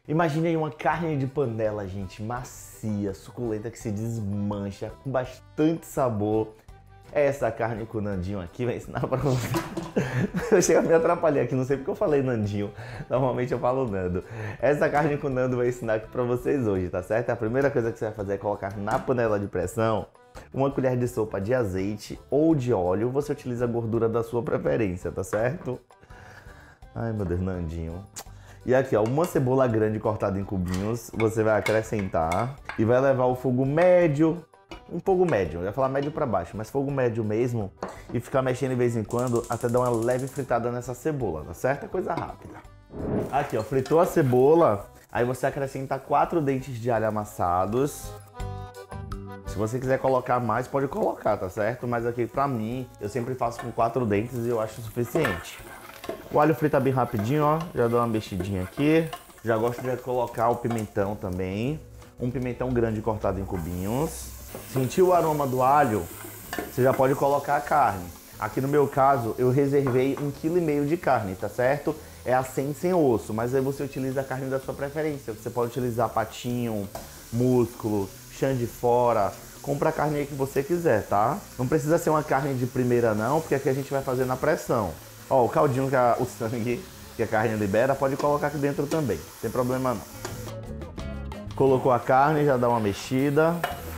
Imagine aí uma carne de panela, gente, macia, suculenta, que se desmancha, com bastante sabor. Essa carne com o Nandinho aqui vai ensinar pra você. Eu chego a me atrapalhar aqui, não sei porque eu falei Nandinho. Normalmente eu falo Nando. Essa carne com o Nando vai ensinar aqui pra vocês hoje, tá certo? A primeira coisa que você vai fazer é colocar na panela de pressão uma colher de sopa de azeite ou de óleo. Você utiliza a gordura da sua preferência, tá certo? Ai, meu Deus, Nandinho. E aqui, ó, uma cebola grande cortada em cubinhos, você vai acrescentar e vai levar o fogo médio, um fogo médio, eu ia falar médio para baixo, mas fogo médio mesmo, e ficar mexendo de vez em quando até dar uma leve fritada nessa cebola, tá certo? É coisa rápida. Aqui, ó, fritou a cebola, aí você acrescenta 4 dentes de alho amassados. Se você quiser colocar mais, pode colocar, tá certo? Mas aqui, pra mim, eu sempre faço com 4 dentes e eu acho suficiente. O alho frita bem rapidinho, ó. Já dou uma mexidinha aqui. Já gosto de colocar o pimentão também. Um pimentão grande cortado em cubinhos. Sentiu o aroma do alho? Você já pode colocar a carne. Aqui no meu caso, eu reservei 1,5 kg de carne, tá certo? É a 100 sem osso, mas aí você utiliza a carne da sua preferência. Você pode utilizar patinho, músculo, chã de fora. Compra a carne aí que você quiser, tá? Não precisa ser uma carne de primeira não, porque aqui a gente vai fazer na pressão. Ó, o caldinho, o sangue que a carne libera, pode colocar aqui dentro também, sem problema não. Colocou a carne, já dá uma mexida.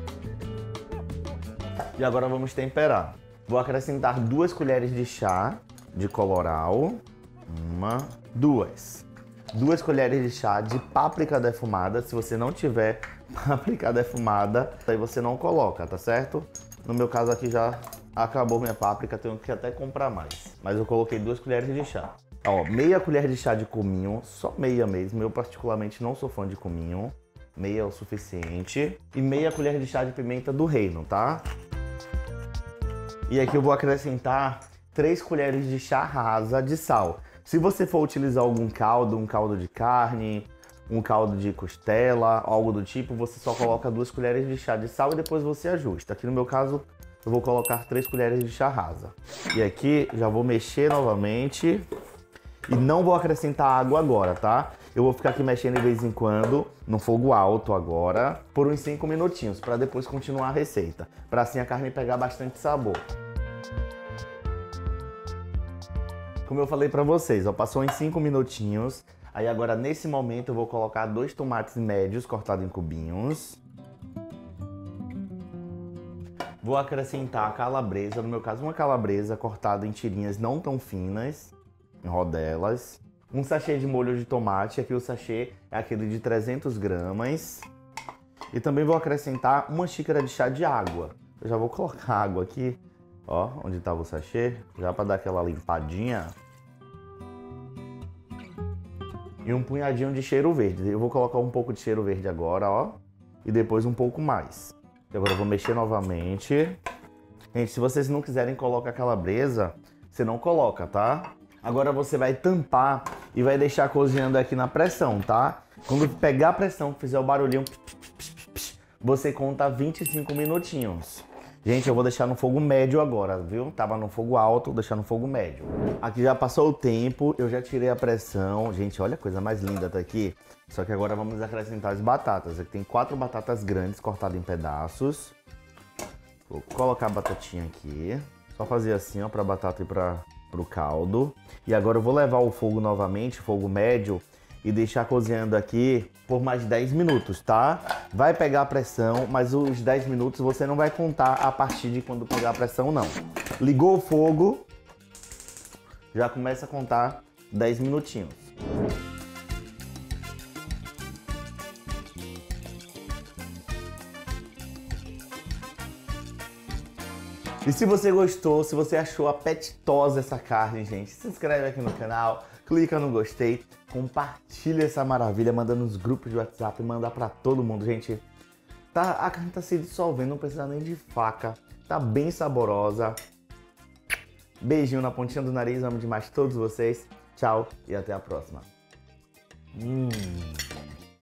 E agora vamos temperar. Vou acrescentar 2 colheres de chá de colorau. 2 colheres de chá de páprica defumada. Se você não tiver páprica defumada, aí você não coloca, tá certo? No meu caso aqui já acabou minha páprica, tenho que até comprar mais. Mas eu coloquei 2 colheres de chá. Ó, meia colher de chá de cominho, só meia mesmo. Eu particularmente não sou fã de cominho. Meia é o suficiente. E meia colher de chá de pimenta do reino, tá? E aqui eu vou acrescentar 3 colheres de chá rasa de sal. Se você for utilizar algum caldo, um caldo de carne, um caldo de costela, algo do tipo, você só coloca 2 colheres de chá de sal e depois você ajusta. Aqui no meu caso, eu vou colocar 3 colheres de chá rasa. E aqui já vou mexer novamente. E não vou acrescentar água agora, tá? Eu vou ficar aqui mexendo de vez em quando, no fogo alto agora, por uns 5 minutinhos, para depois continuar a receita. Para assim a carne pegar bastante sabor. Como eu falei para vocês, ó, passou em 5 minutinhos. Aí agora nesse momento eu vou colocar 2 tomates médios cortados em cubinhos. Vou acrescentar a calabresa, no meu caso uma calabresa cortada em tirinhas não tão finas, em rodelas. Um sachê de molho de tomate, aqui o sachê é aquele de 300 gramas. E também vou acrescentar 1 xícara de chá de água. Eu já vou colocar água aqui, ó, onde estava o sachê, já para dar aquela limpadinha. E um punhadinho de cheiro verde. Eu vou colocar um pouco de cheiro verde agora, ó. E depois um pouco mais. E agora eu vou mexer novamente. Gente, se vocês não quiserem colocar calabresa, você não coloca, tá? Agora você vai tampar e vai deixar cozinhando aqui na pressão, tá? Quando pegar a pressão, fizer o barulhinho, você conta 25 minutinhos. Gente, eu vou deixar no fogo médio agora, viu? Tava no fogo alto, vou deixar no fogo médio. Aqui já passou o tempo, eu já tirei a pressão. Gente, olha a coisa mais linda tá aqui. Só que agora vamos acrescentar as batatas. Aqui tem 4 batatas grandes cortadas em pedaços. Vou colocar a batatinha aqui. Só fazer assim, ó, pra batata ir pro caldo. E agora eu vou levar o fogo novamente, fogo médio, e deixar cozinhando aqui por mais 10 minutos, tá? Vai pegar a pressão, mas os 10 minutos você não vai contar a partir de quando pegar a pressão, não. Ligou o fogo, já começa a contar 10 minutinhos. E se você gostou, se você achou apetitosa essa carne, gente, se inscreve aqui no canal, clica no gostei, compartilha essa maravilha, manda nos grupos de WhatsApp, manda pra todo mundo, gente. A carne tá se dissolvendo, não precisa nem de faca, tá bem saborosa. Beijinho na pontinha do nariz, amo demais todos vocês. Tchau e até a próxima.